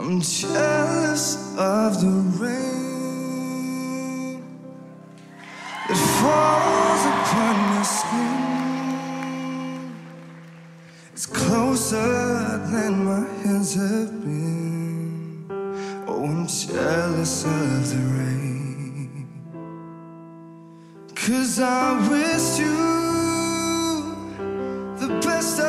I'm jealous of the rain that falls upon your skin. It's closer than my hands have been. Oh, I'm jealous of the rain, 'cause I wish you the best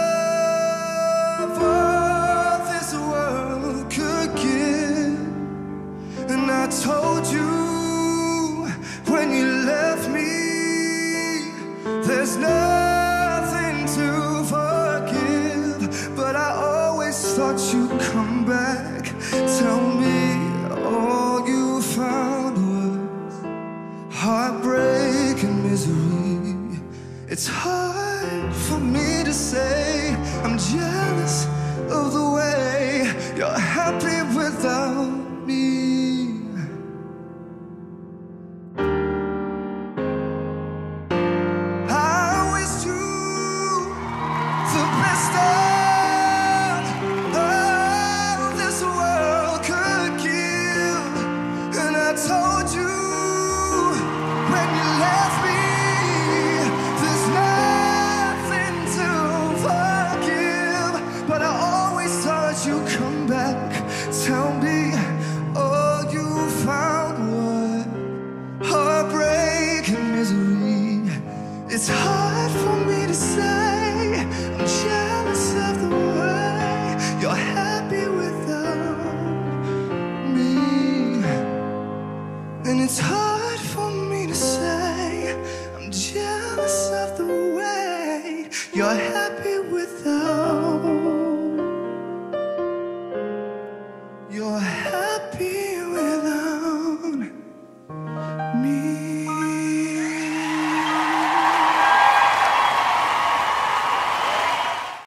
of what this world could give. And I told you when you left me, there's nothing to forgive. But I always thought you'd come back. Tell me all you found was heartbreak and misery. It's hard for me to say I'm jealous of the way you're happy without me. I wish you the best of this world could give. And I told you when you left me, there's nothing to forgive. But I always thought you'd come back. Tell me all you found was heartbreak and misery. It's hard for me to say I'm jealous of the way you're happy without me. And it's hard for me to say I'm jealous of the way you're happy without. You're